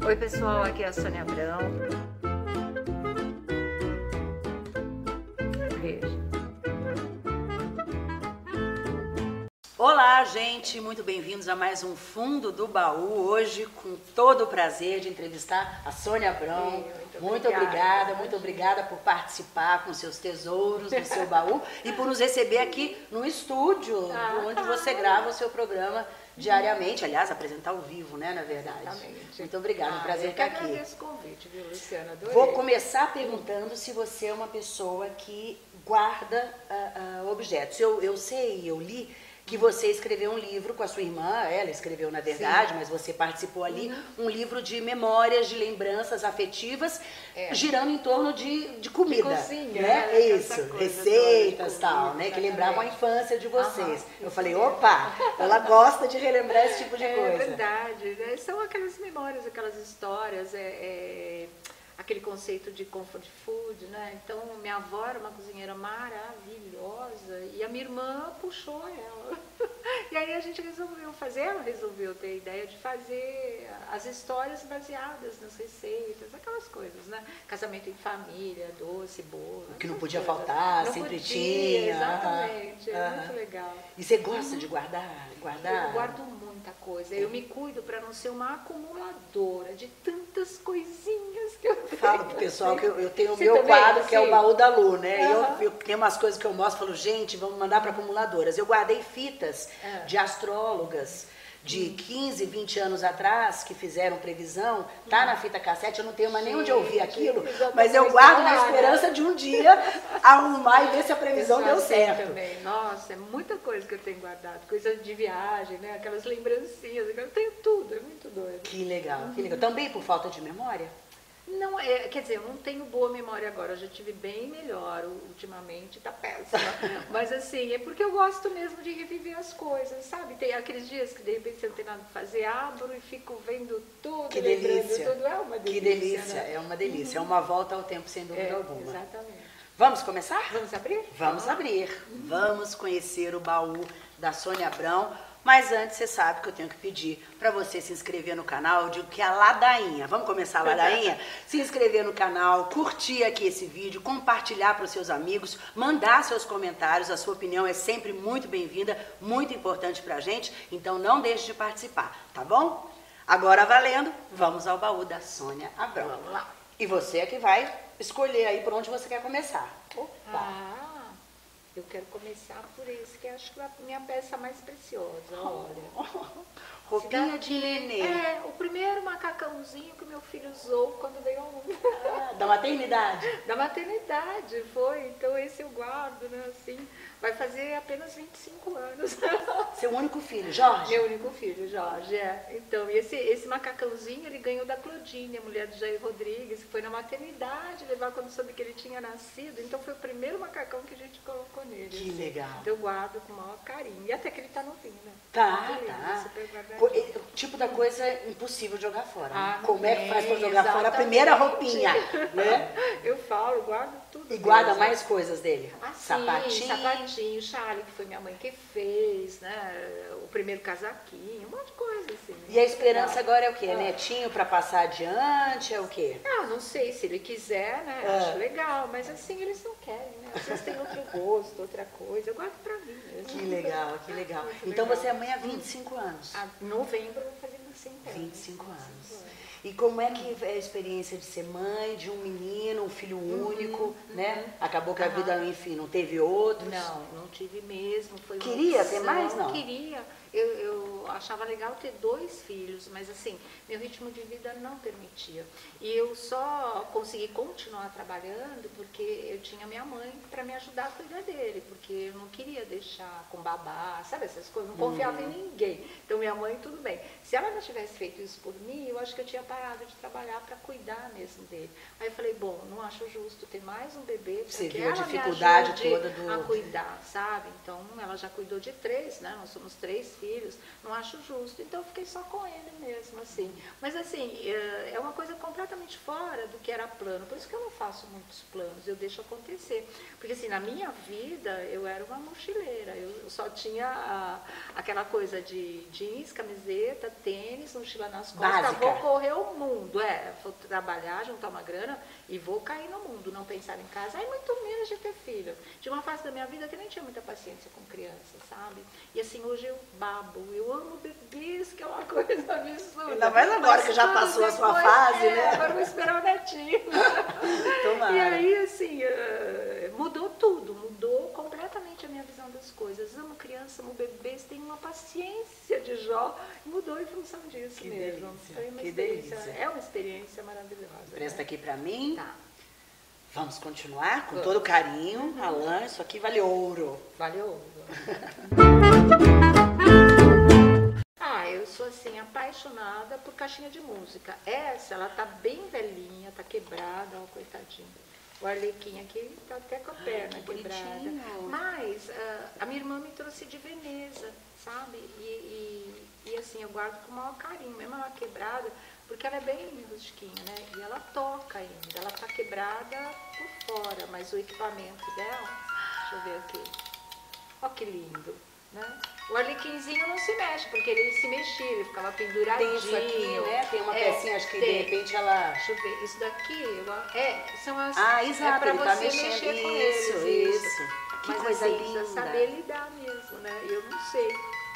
Oi pessoal, aqui é a Sônia Abrão. Beijo. Olá, gente, muito bem-vindos a mais um Fundo do Baú. Hoje, com todo o prazer de entrevistar a Sônia Abrão. Muito obrigada por participar com seus tesouros do seu baú e por nos receber aqui no estúdio, onde você grava o seu programa diariamente. Aliás, apresentar ao vivo, né, na verdade. Exatamente. Muito obrigada, um prazer estar aqui. Eu agradeço o convite, viu, Luciana? Adorei. Vou começar perguntando se você é uma pessoa que guarda objetos. Eu li que você escreveu um livro com a sua irmã, ela escreveu na verdade, sim, mas você participou ali, um livro de memórias, de lembranças afetivas, girando em torno de comida, de cozinha, né? É isso, receitas e tal, né? Que lembravam a infância de vocês. Eu falei, opa, ela gosta de relembrar esse tipo de coisa. É verdade, né? São aquelas memórias, aquelas histórias, aquele conceito de comfort food, né? Então, minha avó era uma cozinheira maravilhosa e a minha irmã puxou ela. E aí a gente ela resolveu ter a ideia de fazer as histórias baseadas nas receitas, aquelas coisas, né? Casamento em família, doce, bolo. O que não podia faltar, sempre tinha. Exatamente, é muito legal. E você gosta de guardar? Eu guardo muita coisa. Eu me cuido para não ser uma acumuladora de tantas coisinhas que eu tenho. Falo pro pessoal que eu tenho o meu quadro, que é o baú da Lu, né? Eu tenho umas coisas que eu mostro, falo, gente, vamos mandar para acumuladoras. Eu guardei fitas de astrólogas de 15, 20 anos atrás, que fizeram previsão, tá na fita cassete, eu não tenho mais nem onde ouvir aquilo, mas eu guardo na esperança de um dia arrumar e ver se a previsão deu certo. Também. Nossa, é muita coisa que eu tenho guardado, coisa de viagem, né? Aquelas lembrancinhas, eu tenho tudo, é muito doido. Que legal, que legal. Também por falta de memória? Não, quer dizer, eu não tenho boa memória agora, eu já tive bem melhor ultimamente, tá péssima. Mas assim, é porque eu gosto mesmo de reviver as coisas, sabe? Tem aqueles dias que de repente você não tem nada pra fazer, abro e fico vendo tudo, que delícia. Tudo. É uma delícia. Que delícia, né? É uma delícia, é uma volta ao tempo sem dúvida alguma. Exatamente. Vamos começar? Vamos abrir? Vamos abrir. Vamos conhecer o baú da Sônia Abrão. Mas antes, você sabe que eu tenho que pedir para você se inscrever no canal. Eu digo que é a ladainha. Vamos começar a ladainha? Se inscrever no canal, curtir aqui esse vídeo, compartilhar para os seus amigos, mandar seus comentários. A sua opinião é sempre muito bem-vinda, muito importante para a gente. Então não deixe de participar, tá bom? Agora valendo, vamos ao baú da Sônia Abrão. Vamos lá. E você é que vai escolher aí por onde você quer começar. Opa! Eu quero começar por esse, que acho que é a minha peça mais preciosa, olha. Roupinha de nenê. O primeiro macacãozinho que meu filho usou quando veio ao mundo. Da maternidade? Da maternidade, foi. Então esse eu guardo, né, assim. Vai fazer apenas 25 anos. Seu único filho, Jorge? Meu único filho, Jorge, Então, esse macacãozinho ele ganhou da Claudine, a mulher do Jair Rodrigues, que foi na maternidade levar quando soube que ele tinha nascido. Então foi o primeiro macacão que a gente colocou nele. Que assim. legal. Então eu guardo com o maior carinho. E até que ele tá novinho, né? Tá. O tipo da coisa impossível de jogar fora. Como é que faz pra jogar fora a primeira roupinha? Né? Eu falo, guardo tudo. E guarda mais coisas dele? Sapatinho, Charlie, que foi minha mãe que fez, né? O primeiro casaquinho, um monte de coisa, assim. E a esperança agora é o quê? É netinho pra passar adiante? É o quê? Não sei, se ele quiser, né? Acho legal, mas assim, eles não querem, né? Às vezes tem outro gosto, outra coisa. Eu guardo pra mim mesmo. Que legal, que legal. Então você é mãe há 25 anos? Em novembro eu vou fazer 25 anos. 25 anos. E como é que é a experiência de ser mãe de um menino, um filho único, né? Acabou que a vida, enfim, não teve outros? Não tive mesmo. Foi Queria ter mais, não? Queria. Eu achava legal ter 2 filhos, mas assim, meu ritmo de vida não permitia. E eu só consegui continuar trabalhando porque eu tinha minha mãe para me ajudar a cuidar dele, porque eu não queria deixar com babá, sabe essas coisas, não confiava em ninguém. Então minha mãe, tudo bem. Se ela não tivesse feito isso por mim, eu acho que eu tinha parado de trabalhar para cuidar mesmo dele. Aí eu falei, bom, não acho justo ter mais um bebê, você porque viu a ela dificuldade me toda do... a cuidar, sabe? Então ela já cuidou de 3, né? Nós somos 3 filhos, não acho justo, então eu fiquei só com ele mesmo, assim. Mas assim, é uma coisa completamente fora do que era plano, por isso que eu não faço muitos planos, eu deixo acontecer. Porque assim, na minha vida, eu era uma mochileira, eu só tinha aquela coisa de jeans, camiseta, tênis, mochila nas costas, básica. Vou correr o mundo, né, vou trabalhar, juntar uma grana e vou cair no mundo, não pensar em casa, aí muito menos de ter filho. Tinha uma fase da minha vida que nem tinha muita paciência com criança, sabe? E assim, hoje eu babo, eu amo bebês, que é uma coisa absurda. Ainda mais agora que já passou a sua fase, né? Agora vou esperar o netinho. Tomara. E aí, assim, mudou tudo, mudou completamente a minha visão das coisas. Amo criança, amo bebês, tenho uma paciência de Jó, mudou em função disso que mesmo. Delícia, Foi uma que experiência, delícia. é uma experiência maravilhosa. Presta aqui pra mim. Tá. Vamos continuar com todo carinho. Alan, isso aqui vale ouro. Valeu. Eu sou assim, apaixonada por caixinha de música. Essa, ela tá bem velhinha, tá quebrada, ó, coitadinha. O Arlequim aqui tá até com a perna quebrada. Bonitinho. Mas a minha irmã me trouxe de Veneza, sabe? E assim, eu guardo com o maior carinho, mesmo ela quebrada, porque ela é bem rustiquinha, né? E ela toca ainda. Ela tá quebrada por fora, mas o equipamento dela, deixa eu ver aqui. Ó que lindo, né? O Arlequinzinho não se mexe, porque ele se mexia, ele ficava penduradinho. Tem isso aqui, né? Tem uma pecinha, acho que de repente ela... Deixa eu ver, isso daqui, são as... exato, é pra ele você tá mexendo. mexer com Isso, eles, isso. Que mas coisa assim, linda. precisa saber lidar mesmo, né? Eu não sei.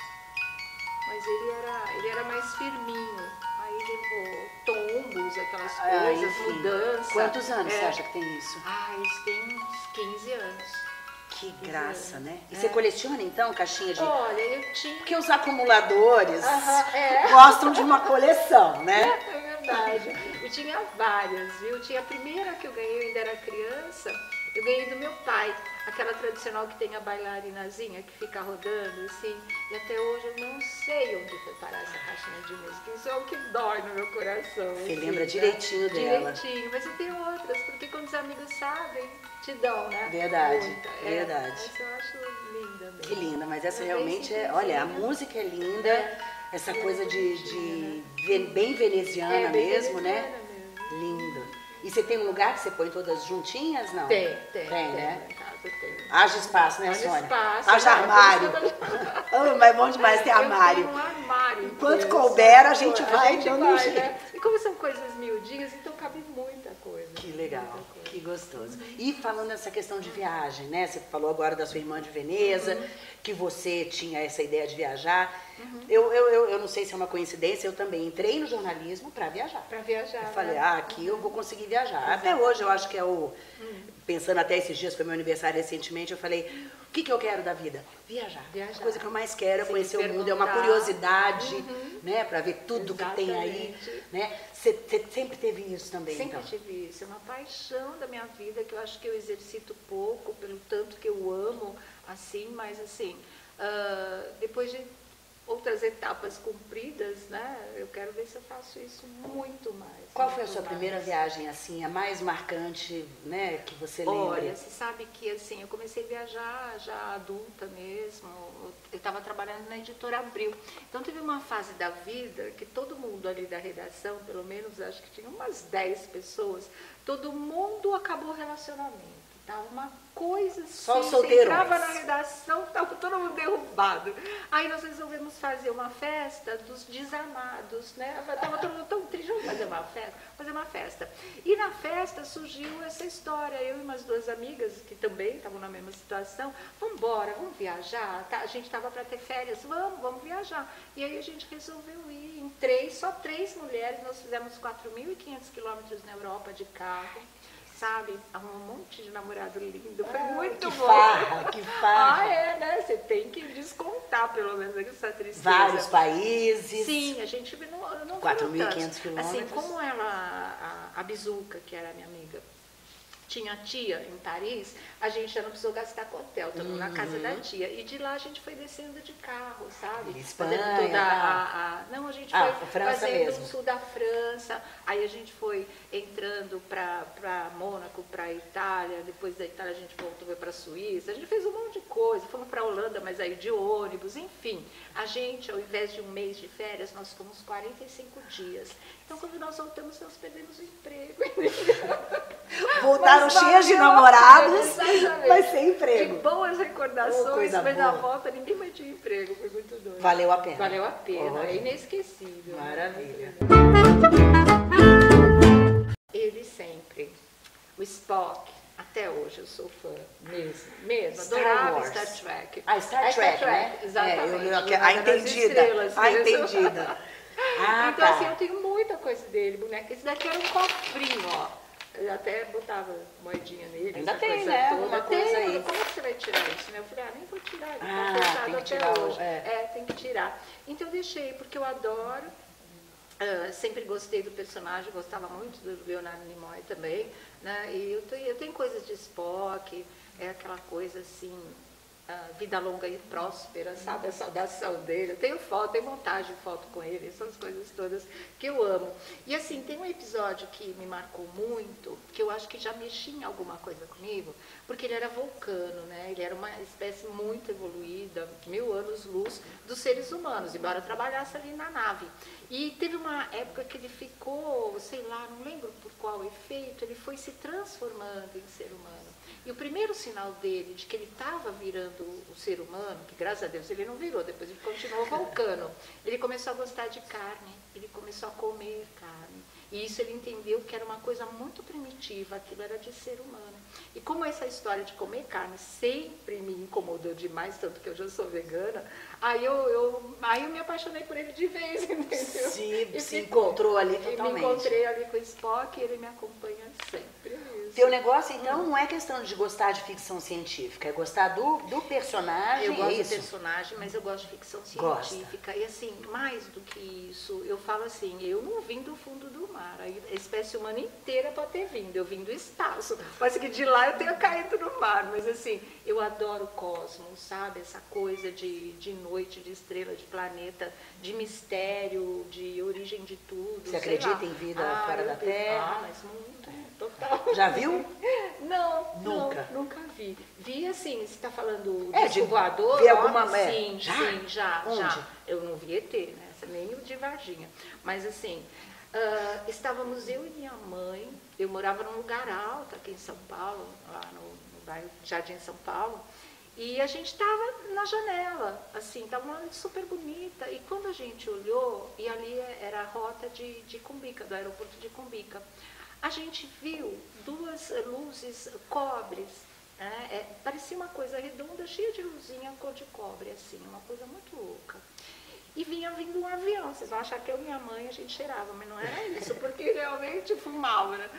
Mas ele era mais firminho. Aí levou tombos, aquelas coisas, enfim. mudança. Quantos anos você acha que tem isso? Isso tem uns 15 anos. Que graça, né? E você coleciona, então, caixinha de... Olha, eu tinha... Porque os acumuladores gostam de uma coleção, né? É verdade. Eu tinha várias, viu? Tinha a primeira que eu ganhei, eu ainda era criança, eu ganhei do meu pai. Aquela tradicional que tem a bailarinazinha que fica rodando, assim. E até hoje eu não sei onde foi parar essa caixinha de música. Isso é o que dói no meu coração. Você assim, lembra né? direitinho dela. Direitinho. Mas eu tenho outras, porque quando os amigos sabem, te dão, né? Verdade, Muita. verdade. Essa eu acho linda mesmo. Que linda, mas essa É realmente bem olha, a simplesinha. música é linda, essa E é coisa bonitinha, bem veneziana bem mesmo, né? veneziana mesmo. Lindo. E você tem um lugar que você põe todas juntinhas, não? Tem, né? Em casa tem. Haja espaço, né, Haja Sônia? espaço, Haja né? armário. Mas é bom demais ter armário. Eu tenho um armário. Enquanto inteiro, couber, sabe? a gente vai dando um jeito. né? E como são coisas miudinhas, então cabe muita coisa. Que legal, muita coisa. que gostoso. E falando nessa questão de viagem, né? Você falou agora da sua irmã de Veneza, que você tinha essa ideia de viajar. Eu não sei se é uma coincidência, eu também entrei no jornalismo para viajar. Para viajar. Eu falei, né? aqui eu vou conseguir viajar. Até hoje eu acho que é o... Pensando até esses dias, foi meu aniversário recentemente, eu falei, o que eu quero da vida? Viajar. Viajar. A coisa que eu mais quero é Sem conhecer o mundo, é uma perguntar. curiosidade, né? Para ver tudo que tem aí, Exatamente. né? Você sempre teve isso também, Sempre então? tive isso. É uma paixão da minha vida que eu acho que eu exercito pouco, pelo tanto que eu amo, assim, mas assim, depois de outras etapas cumpridas, né? Eu quero ver se eu faço isso muito mais. Qual foi a muito sua mais. primeira viagem, assim, a mais marcante, né, que você lembra? Olha, você sabe que assim, eu comecei a viajar já adulta mesmo, eu estava trabalhando na editora Abril. Então teve uma fase da vida que todo mundo ali da redação, pelo menos acho que tinha umas 10 pessoas, todo mundo acabou o relacionamento. Tava uma coisa assim, Só os você solteirões. entrava na redação, tava todo mundo derrubado. Aí nós resolvemos fazer uma festa dos desamados, né? Tava todo mundo tão triste, vamos fazer uma festa. E na festa surgiu essa história, eu e umas duas amigas que também estavam na mesma situação, vamos embora, vamos viajar, tá? A gente tava para ter férias, vamos viajar. E aí a gente resolveu ir só três mulheres, nós fizemos 4.500 quilômetros na Europa de carro. Sabe? Um monte de namorado lindo. Foi muito que bom. Farra, que farra. Né? Você tem que descontar, pelo menos, essa tristeza. Vários países. Sim, a gente não 4.500 quilômetros. Assim, como ela, a Bizuca, que era minha amiga, tinha tia em Paris, a gente já não precisou gastar com hotel, estamos na casa da tia. E de lá a gente foi descendo de carro, sabe? Espanha, fazendo toda não, a gente foi França fazendo mesmo. o sul da França, aí a gente foi entrando para Mônaco, para Itália, depois da Itália a gente voltou para a Suíça, a gente fez um monte de coisa, fomos para a Holanda, mas aí de ônibus, enfim. A gente, ao invés de um mês de férias, nós fomos 45 dias. Então, quando nós voltamos, nós perdemos o emprego. Voltaram cheias de namorados, exatamente. mas sem emprego. De boas recordações, coisa mas na boa. volta ninguém mais tinha emprego, foi muito doido. Valeu a pena. Valeu a pena, Olha. é inesquecível. Maravilha. Né? sou fã, mesmo. Star Adorava Wars. Star Trek. Star Trek, né? Exatamente. A entendida. A entendida. Então, tá. assim, eu tenho muita coisa dele, boneca. Esse daqui era um cofrinho, ó. Eu até botava moedinha nele. Ainda essa tem, coisa né? toda. Alguma coisa aí. Como é que você vai tirar isso? Eu falei, nem vou tirar, ele tá fechado tem que até tirar hoje. É, tem que tirar. Então eu deixei, porque eu adoro. Sempre gostei do personagem, gostava muito do Leonardo Nimoy também, né? E eu tenho coisas de Spock, é aquela coisa assim, vida longa e próspera, sabe? A saudação dele. Eu tenho foto, tenho montagem de foto com ele, essas coisas todas que eu amo. E assim, tem um episódio que me marcou muito, que eu acho que já mexia em alguma coisa comigo, porque ele era vulcano, né? Ele era uma espécie muito evoluída, 1000 anos-luz dos seres humanos, embora trabalhasse ali na nave. E teve uma época que ele ficou, sei lá, não lembro por qual efeito, ele foi se transformando em ser humano. E o primeiro sinal dele de que ele estava virando o ser humano, que graças a Deus ele não virou, depois ele continuou vulcano, ele começou a gostar de carne, ele começou a comer carne. E isso ele entendeu que era uma coisa muito primitiva, aquilo era de ser humano. E como essa história de comer carne sempre me incomodou demais, tanto que eu já sou vegana, aí eu me apaixonei por ele de vez, entendeu? Se encontrou ali totalmente. Me encontrei ali com o Spock e ele me acompanha sempre. Teu negócio, então, não é questão de gostar de ficção científica, é gostar do personagem. Eu gosto do personagem, mas eu gosto de ficção científica. Gosta. E assim, mais do que isso, eu falo assim, eu não vim do fundo do mar. A espécie humana inteira pode ter vindo, eu vim do espaço. Pode ser que de lá eu tenha caído no mar, mas assim, eu adoro o cosmos, sabe? Essa coisa de noite, de estrela, de planeta, de mistério, de origem de tudo. Você acredita em vida fora da Terra? Mas muito, total. Já viu? Não, Nunca. Nunca vi. Vi assim, você está falando de voador? ver alguma... Sim, já? já. Eu não vi ET, né? Nem o de Varginha. Mas assim, estávamos eu e minha mãe, eu morava num lugar alto aqui em São Paulo, lá no bairro Jardim São Paulo, e a gente estava na janela, assim, estava uma noite super bonita, e quando a gente olhou, e ali era a rota de Cumbica, do aeroporto de Cumbica, a gente viu duas luzes cobres, né? Parecia uma coisa redonda, cheia de luzinha, cor de cobre, assim, uma coisa muito louca. E vinha vindo um avião, vocês vão achar que eu e minha mãe a gente cheirava, mas não era isso, porque realmente fumava, né?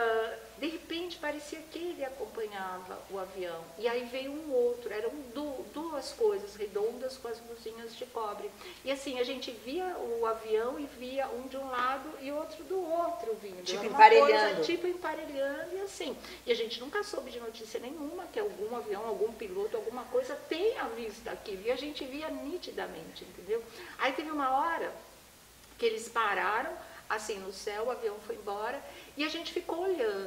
De repente parecia que ele acompanhava o avião, e aí veio um outro, eram duas coisas redondas com as luzinhas de cobre. E assim, a gente via o avião e via um de um lado e outro do outro vindo. Tipo emparelhando. Coisa, tipo emparelhando e assim. E a gente nunca soube de notícia nenhuma que algum avião, algum piloto, alguma coisa tenha visto aquilo. E a gente via nitidamente, entendeu? Aí teve uma hora que eles pararam, assim, no céu, o avião foi embora, e a gente ficou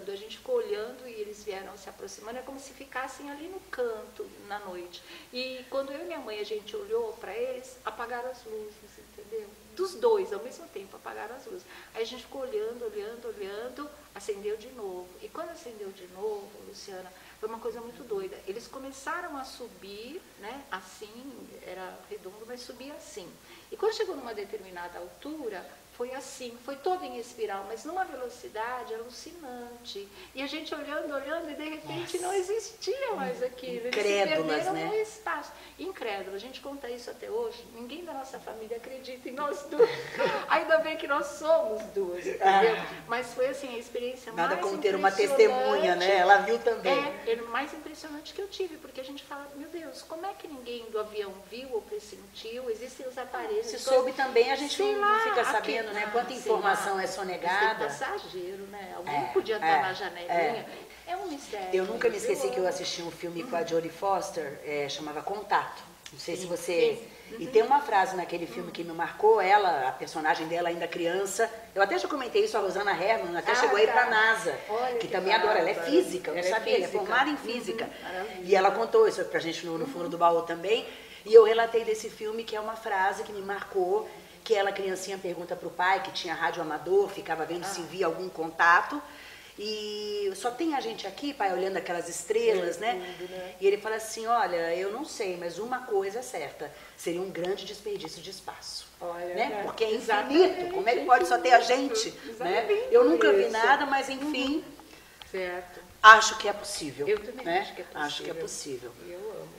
olhando e eles vieram se aproximando, é como se ficassem ali no canto, na noite. E quando eu e minha mãe, a gente olhou para eles, apagaram as luzes, entendeu? Dos dois, ao mesmo tempo, apagaram as luzes. Aí a gente ficou olhando, acendeu de novo. E quando acendeu de novo, Luciana, foi uma coisa muito doida. Eles começaram a subir, né, assim, era redondo, mas subia assim. E quando chegou numa determinada altura, foi assim, foi todo em espiral, mas numa velocidade alucinante. E a gente olhando, e de repente não existia mais aquilo. Eles se perderam no espaço. Incrédulo, a gente conta isso até hoje, ninguém da nossa família acredita em nós duas. Ainda bem que nós somos duas, entendeu? Mas foi assim, a experiência mais impressionante. Nada como ter uma testemunha, né? Ela viu também. É o mais impressionante que eu tive, porque a gente fala, meu Deus, como é que ninguém do avião viu ou pressentiu? Existem os aparelhos. Se soube também, a gente não fica sabendo, né? Quanta informação é sonegada. É passageiro, né? Alguém podia estar na janelinha. É um mistério. Eu nunca me esqueci que eu assisti um filme com a Jodie Foster, chamava Contato. Não sei se você... E tem uma frase naquele filme que me marcou, ela, a personagem dela ainda criança. Eu até já comentei isso, a Rosana Herman, até chegou aí para a NASA, que também adora. Ela é física, eu não sabia, ela é formada em física. E ela contou isso pra gente no fundo do baú também. E eu relatei desse filme, que é uma frase que me marcou, que ela, criancinha, pergunta pro pai, que tinha rádio amador, ficava vendo se via algum contato. E só tem a gente aqui, pai, olhando aquelas estrelas, né? E ele fala assim, olha, eu não sei, mas uma coisa é certa, seria um grande desperdício de espaço. Olha, né? Porque é infinito, como é que pode só ter a gente? Né? Eu nunca vi nada, mas enfim. Certo. Acho que é possível. Eu também né? acho que é possível. Acho que é possível. E eu amo.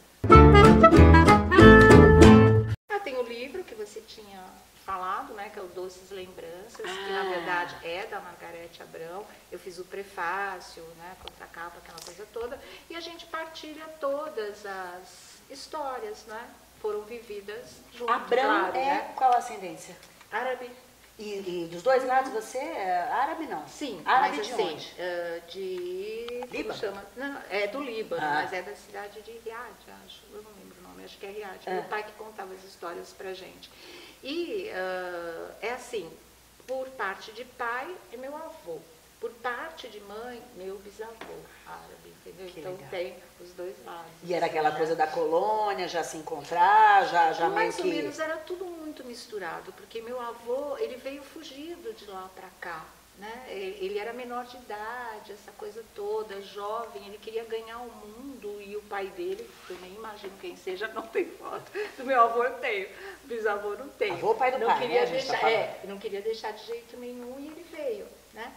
Tem o livro que você tinha falado, né, que é o Doces Lembranças, que na verdade é da Margarete Abrão. Eu fiz o prefácio, né, contracapa, aquela coisa toda, e a gente partilha todas as histórias, né, foram vividas juntos. Abrão claro, é né? qual a ascendência? Árabe. E dos dois lados você é árabe, não? Sim, Árabe mas de assim, onde? de... Líbano? Como chama? Não, é do Líbano, Ah. mas é da cidade de Riad, acho. Eu não lembro o nome, acho que é Riad. Meu pai que contava as histórias pra gente. E é assim, por parte de pai é meu avô. Por parte de mãe, meu bisavô árabe, entendeu? Que então legal. tem os dois lados. E era aquela né? coisa da colônia, já se encontrar, já meio Mais que... ou menos era tudo muito misturado, porque meu avô, ele veio fugido de lá para cá, né? Ele era menor de idade, essa coisa toda, jovem, ele queria ganhar o mundo, e o pai dele, eu nem imagino quem seja, não tem foto. Do meu avô eu tenho, do bisavô não tenho. Avô, pai do não pai, queria né, a gente tá deixar, falando. não queria deixar de jeito nenhum, e ele veio, né?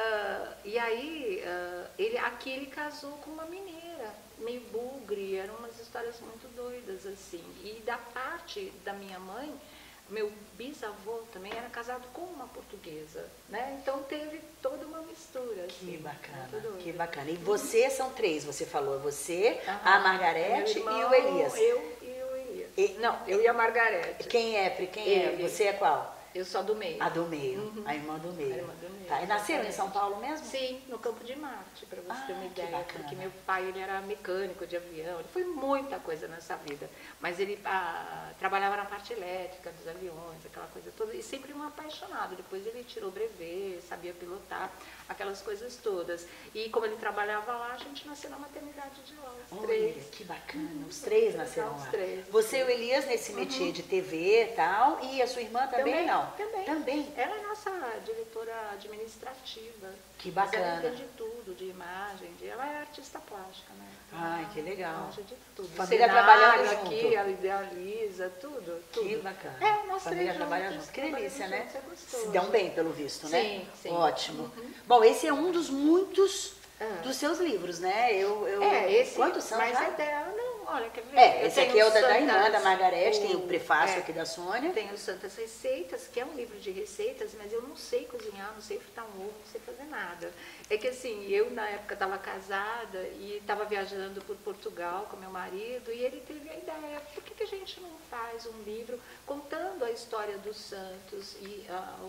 E aí, aqui ele casou com uma mineira, meio bugre, eram umas histórias muito doidas, assim. E da parte da minha mãe, meu bisavô também era casado com uma portuguesa, né? Então teve toda uma mistura, assim. Que bacana, muito doida. que bacana. E vocês são três, você falou, você, Aham. a Margarete Meu e irmão, o Elias. Eu e o Elias. E- Não, eu e a Margarete. Quem é? Ele. Você é qual? Eu sou do meio. A do meio, a irmã do meio. A irmã do meio, Tá, e nasceram em exatamente. São Paulo mesmo? Sim, no Campo de Marte, para você ter uma Que ideia. bacana. Porque meu pai ele era mecânico de avião, ele foi muita coisa nessa vida. Mas ele trabalhava na parte elétrica dos aviões, aquela coisa toda, e sempre um apaixonado. Depois ele tirou brevet, sabia pilotar, aquelas coisas todas. E como ele trabalhava lá, a gente nasceu na maternidade de lá, os Olha, três. que bacana. Os três nasceram Os lá. três. Você e o Elias nesse métier de TV e tal, e a sua irmã também, não? Também. Ela é nossa diretora administrativa. Que Mas bacana. ela entende tudo, de imagem, ela é artista plástica, né? Ai, que legal. Manja de tudo. Família Cenário trabalhando aqui, junto. ela idealiza, tudo. Que bacana. É, nós Família três trabalha juntos, junto. Que delícia, né? trabalhamos juntos, é gostoso. Se dão bem, pelo visto, né? Sim, sim. Ótimo. Bom, esse é um dos muitos Ah. dos seus livros, né? Esse. Quantos são mas já? é dela, não, olha, quer ver? É, Eu esse tenho aqui é o da Santas- irmã, da Margarete, tem o prefácio é. aqui da Sônia. Tem o Santas Receitas, que é um livro de receitas, mas eu não sei cozinhar, não sei fritar um ovo, não sei fazer nada. É que assim, eu na época estava casada e estava viajando por Portugal com meu marido, e ele teve a ideia, por que a gente não faz um livro contando a história dos santos e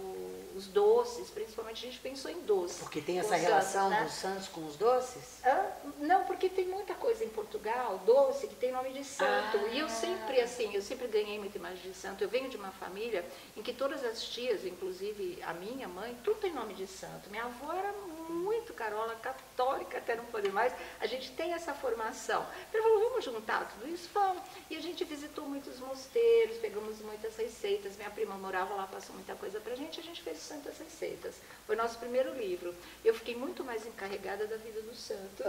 os doces, principalmente a gente pensou em doces. Porque tem com essa os relação santos, né? dos santos com os doces? Não, porque tem muita coisa em Portugal, doce, que tem nome de santo. E eu sempre ganhei muita imagem de santo. Eu venho de uma família em que todas as tias, inclusive a minha mãe, tudo tem nome de santo. Minha avó era muito carola, católica até não poder mais. A gente tem essa formação. Então, falou, vamos juntar tudo isso? Vamos. E a gente visitou muitos mosteiros, pegamos muitas receitas. Minha prima morava lá, passou muita coisa pra gente. A gente fez Santas Receitas. Foi nosso primeiro livro. Eu fiquei muito mais encarregada da vida dos santos.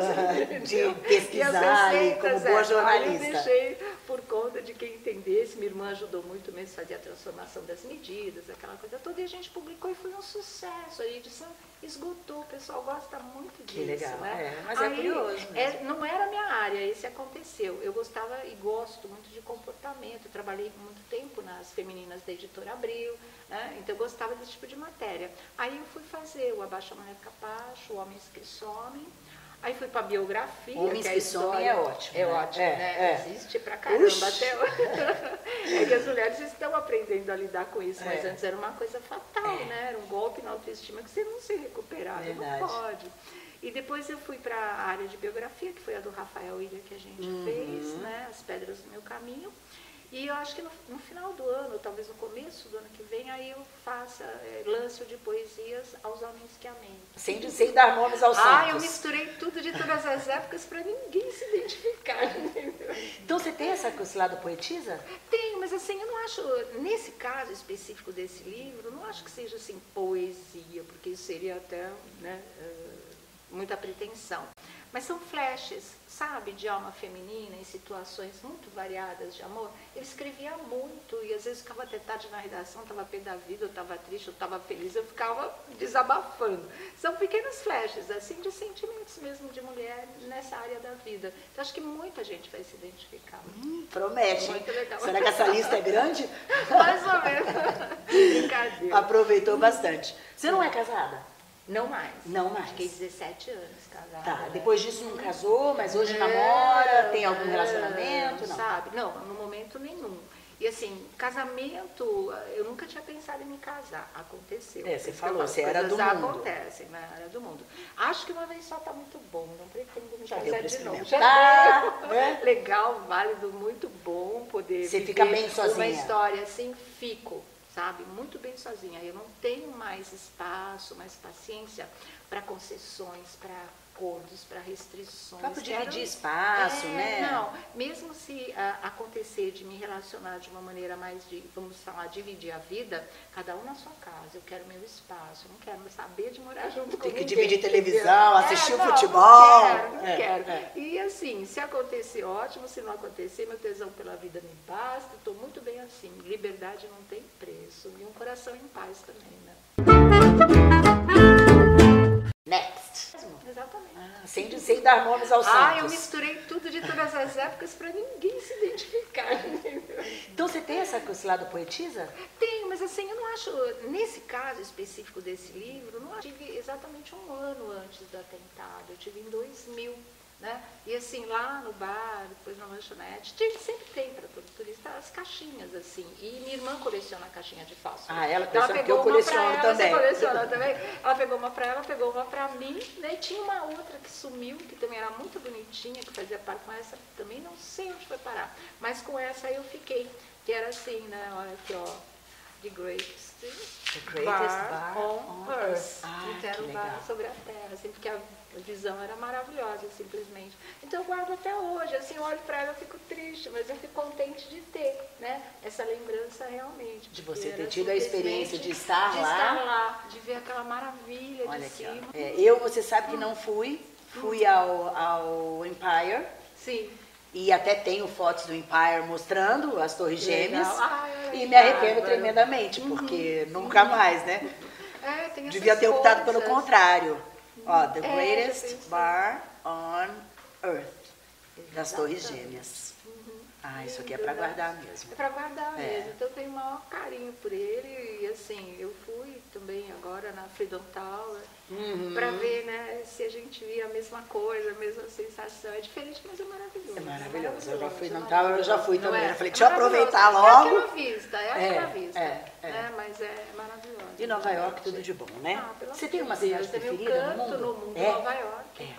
De pesquisar e como boa jornalista. Aí eu deixei por conta de quem entendesse. Minha irmã ajudou muito mesmo a fazer a transformação das medidas, aquela coisa toda. E a gente publicou e foi um sucesso. A edição esgotou, o pessoal gosta muito disso. Que legal, né? mas é curioso mesmo. Não era a minha área, esse aconteceu. Eu gostava e gosto muito de comportamento. Eu trabalhei muito tempo nas femininas da Editora Abril, né? Então eu gostava desse tipo de matéria. Aí eu fui fazer o Abaixa a Mulher Capacho, Homens que Somem. Aí fui para biografia. Homens que Somem é ótimo. É né? ótimo, né? Existe pra caramba até hoje. É que as mulheres estão aprendendo a lidar com isso, mas antes era uma coisa fatal, né? Era um golpe na autoestima que você não se recuperava, não pode. E depois eu fui para a área de biografia, que foi a do Rafael Ilha que a gente fez, né? As Pedras do Meu Caminho. E eu acho que no final do ano, talvez no começo do ano que vem, aí eu faça lance de poesias aos homens que amei. Sem dar nomes aos santos. Eu misturei tudo de todas as épocas para ninguém se identificar. Entendeu? Então você tem esse lado poetisa? Tenho, mas assim, eu não acho, nesse caso específico desse livro, não acho que seja assim poesia, porque isso seria até, né, muita pretensão. mas são flashes, sabe, de alma feminina em situações muito variadas de amor. Eu escrevia muito e às vezes ficava até tarde na redação, estava pé da vida, eu estava triste, eu estava feliz, eu ficava desabafando. São pequenos flashes, assim, de sentimentos mesmo de mulher nessa área da vida. Então acho que muita gente vai se identificar. Promete. Muito legal. Será que essa lista é grande? Mais ou menos. Brincadeira. Aproveitou bastante. Você não é casada? Não mais. Não mais. Fiquei 17 anos casada. Tá, né? depois disso não casou, mas hoje namora, tem algum relacionamento? Não. Sabe? Não, no momento nenhum. E assim, casamento, eu nunca tinha pensado em me casar. Aconteceu. Você falou, você era do mundo. Acontecem, né? Era do mundo. Acho que uma vez só tá muito bom, não pretendo me Já casar deu pra de novo. experimentar, né? Legal, válido, muito bom poder Você viver fica bem sozinha? uma história assim, fico. Sabe, muito bem sozinha. Eu não tenho mais espaço, mais paciência para concessões, para acordos, para restrições. Para dividir espaço, né? Não, mesmo se acontecer de me relacionar de uma maneira mais de, vamos falar, dividir a vida, cada um na sua casa. Eu quero meu espaço, eu não quero saber de morar junto com ninguém. Tem que dividir televisão, assistir o não, futebol. Não quero. E assim, se acontecer, ótimo. Se não acontecer, meu tesão pela vida me basta. Estou muito bem assim. Liberdade não tem preço. E um coração em paz também, né? Next. Exatamente. Sem dar nomes aos santos. Eu misturei tudo de todas as épocas para ninguém se identificar. Entendeu? Então você tem esse lado poetisa? Tenho, mas assim, eu não acho, nesse caso específico desse livro, não tive exatamente um ano antes do atentado. Eu tive em 2000. Né? E assim, lá no bar, depois na lanchonete, sempre tem para todo turista as caixinhas, assim. E minha irmã coleciona a caixinha de fósforo. Ela coleciona, porque eu coleciono também. Você coleciona também? Ela pegou uma para ela, pegou uma para mim, né? E tinha uma outra que sumiu, que também era muito bonitinha, que fazia parte com essa, também não sei onde foi parar. Mas com essa eu fiquei, que era assim, né? Olha aqui, ó. The Greatest Bar on Earth. Então era um bar sobre a terra, assim, porque a visão era maravilhosa, simplesmente. Então eu guardo até hoje, assim, eu olho para ela, eu fico triste, mas eu fico contente de ter, né, essa lembrança realmente. De você ter tido a experiência de estar lá. De ver aquela maravilha. Olha de aqui, cima. Você sabe que não fui ao Empire. Sim. E até tenho fotos do Empire mostrando as Torres Gêmeas. E me arrependo tremendamente, porque nunca mais, né? Tem Devia ter optado pelo contrário. Ó, The Greatest Bar on Earth, das Torres Gêmeas. Isso aqui é para guardar mesmo. É para guardar mesmo. Então eu tenho o maior carinho por ele. E assim, eu fui também agora na Freedom Tower para ver, né, se a gente via a mesma coisa, a mesma sensação. É diferente, mas é maravilhoso. É maravilhoso. Eu já fui na Tower, eu já fui também. Eu falei, deixa eu aproveitar aproveitar logo. É aquela vista, né? Mas é maravilhoso. E Nova York, tudo de bom, né? Você tem uma cidade preferida no mundo? No mundo Nova York.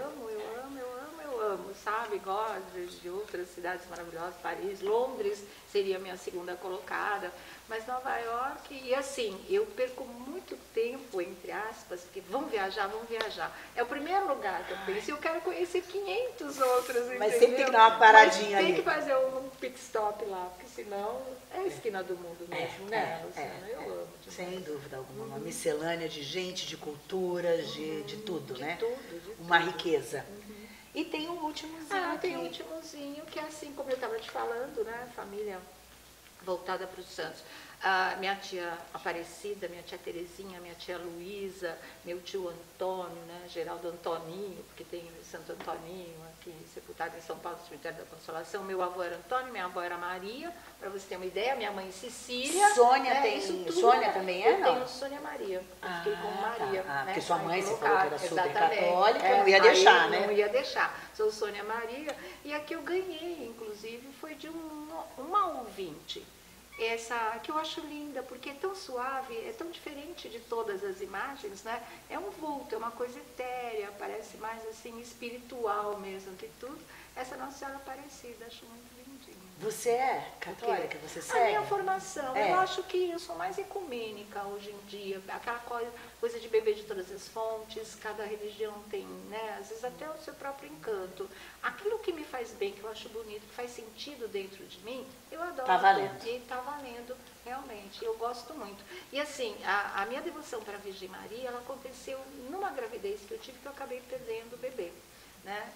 Eu amo, sabe? Gosto de outras cidades maravilhosas, Paris, Londres seria a minha segunda colocada, mas Nova York, e assim, eu perco muito tempo, entre aspas, porque vamos viajar. É o primeiro lugar que eu penso, e eu quero conhecer 500 outros, mas sempre tem que dar uma paradinha ali. Tem que fazer um pit stop lá, porque senão é a esquina do mundo mesmo, né, Luciana? Eu amo. Sem dúvida alguma, uma miscelânea de gente, de culturas, de tudo, né? De tudo. Uma riqueza. E tem um últimozinho aqui. Tem um últimozinho, que é assim, como eu estava te falando, né? Família voltada para os Santos. Minha tia Aparecida, minha tia Terezinha, minha tia Luísa, meu tio Antônio, né? Geraldo Antoninho, porque tem Santo Antoninho aqui, sepultado em São Paulo, no Cemitério da Consolação. Meu avô era Antônio, minha avó era Maria, para você ter uma ideia, minha mãe Cecília. Sônia tem. Sônia também é, não? Eu tenho Sônia Maria. Eu fiquei com Maria. Né? Porque né? sua mãe, você falou que era super exatamente. Católica, não ia deixar, né? Não ia deixar. Sou Sônia Maria. E a que eu ganhei, inclusive, foi de uma ouvinte. Essa que eu acho linda, porque é tão suave, é tão diferente de todas as imagens, né? É um vulto, é uma coisa etérea, parece mais assim espiritual mesmo que tudo. Essa Nossa Senhora Aparecida, acho muito lindinha. Você é católica? Você segue? A minha formação, eu acho que eu sou mais ecumênica hoje em dia, aquela coisa de beber de todas as fontes, cada religião tem, né, às vezes até o seu próprio encanto. Aquilo que me faz bem, que eu acho bonito, que faz sentido dentro de mim, eu adoro. Tá valendo. E tá valendo, realmente, eu gosto muito. E assim, a minha devoção para a Virgem Maria, ela aconteceu numa gravidez que eu tive, que eu acabei perdendo o bebê. né?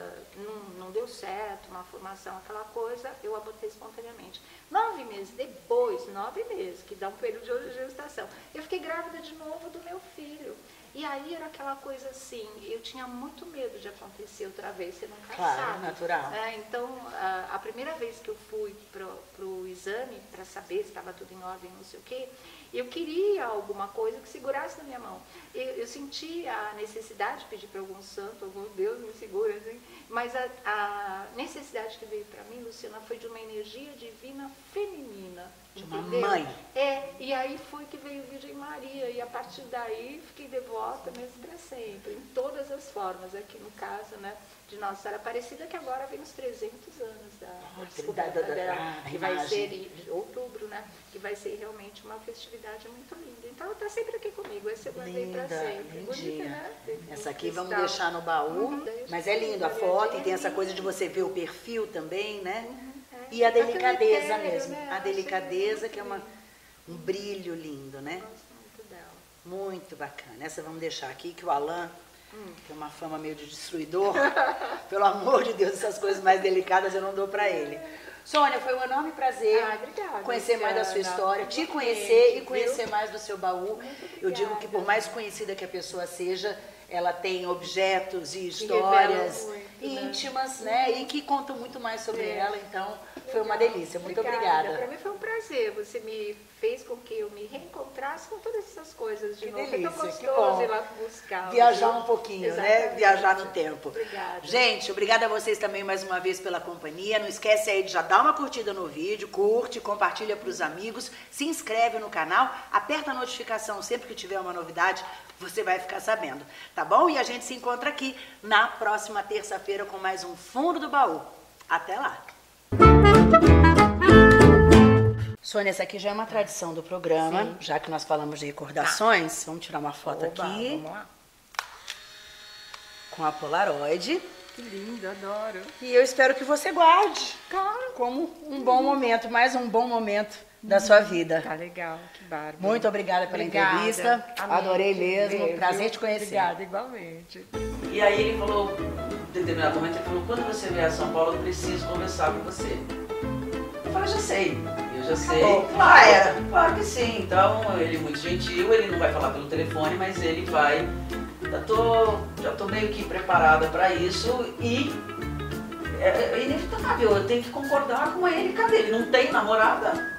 Não deu certo, uma formação, aquela coisa, eu abortei espontaneamente. 9 meses depois, 9 meses, que dá um período de gestação, eu fiquei grávida de novo do meu filho. E aí era aquela coisa assim, eu tinha muito medo de acontecer outra vez, você nunca sabe. Natural. Então, a primeira vez que eu fui pro exame, para saber se estava tudo em ordem, não sei o quê, eu queria alguma coisa que segurasse na minha mão. Eu senti a necessidade de pedir para algum santo, algum Deus me segura, assim, mas a necessidade que veio para mim, Luciana, foi de uma energia divina feminina. De uma entendeu? mãe. E aí foi que veio Virgem Maria, e a partir daí fiquei devota mesmo para sempre, em todas as formas, aqui no caso, né, de Nossa Senhora Aparecida, que agora vem nos 300 anos da descoberta dela, que vai ser em outubro, né, que vai ser realmente uma festividade muito linda. Então ela está sempre aqui comigo, esse eu guardei para sempre. Bonita, né? Essa aqui vamos deixar no baú, mas é lindo a foto, e tem essa coisa de você ver o perfil também, né? E a delicadeza mesmo, né? a delicadeza que é um brilho lindo, né? Gosto muito dela. Muito bacana. Essa vamos deixar aqui, que o Alain tem uma fama meio de destruidor. Pelo amor de Deus, essas coisas mais delicadas eu não dou pra ele. Sônia, foi um enorme prazer Obrigada, conhecer mais da sua história, te conhecer e conhecer mais do seu baú. Eu digo que por mais conhecida que a pessoa seja, ela tem objetos e histórias muito, íntimas, né? E que contam muito mais sobre ela, então foi uma delícia. Muito obrigada. Para mim foi um prazer, você me fez com que eu me reencontrasse com todas essas coisas de novo. Delícia, foi tão que gostoso bom. ir lá buscar. Viajar um pouquinho, né? Viajar no tempo. Obrigada. Gente, obrigada a vocês também mais uma vez pela companhia. Não esquece aí de já dar uma curtida no vídeo, curte, compartilha para os amigos, se inscreve no canal, aperta a notificação sempre que tiver uma novidade, você vai ficar sabendo, tá bom? E a gente se encontra aqui na próxima terça-feira com mais um Fundo do Baú. Até lá! Sônia, essa aqui já é uma tradição do programa, Sim. já que nós falamos de recordações. Vamos tirar uma foto aqui. Vamos lá. Com a Polaroid. Que lindo, adoro. E eu espero que você guarde como um bom momento, mais um bom momento da sua vida. Tá legal, que bárbaro. Muito obrigada pela entrevista. Amém. Adorei mesmo. Prazer te conhecer. Obrigada, igualmente. E aí ele falou, em determinado momento, ele falou, quando você vier a São Paulo, eu preciso conversar com você. Eu falei, já sei. Eu já sei. Claro que sim. Então, ele é muito gentil, ele não vai falar pelo telefone, mas ele vai. Já tô meio que preparada para isso e é inevitável, eu tenho que concordar com ele. Cadê ele? Não tem namorada?